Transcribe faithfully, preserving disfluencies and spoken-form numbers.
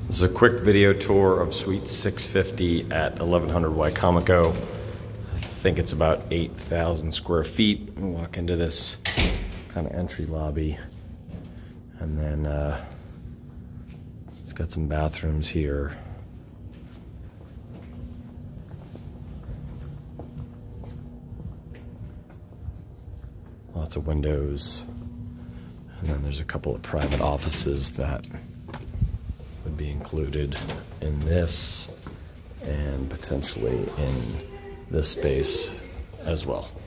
This is a quick video tour of Suite six fifty at eleven hundred Wicomico. I think it's about eight thousand square feet. We walk into this kind of entry lobby, and then uh, it's got some bathrooms here. Lots of windows, and then there's a couple of private offices that would be included in this and potentially in this space as well.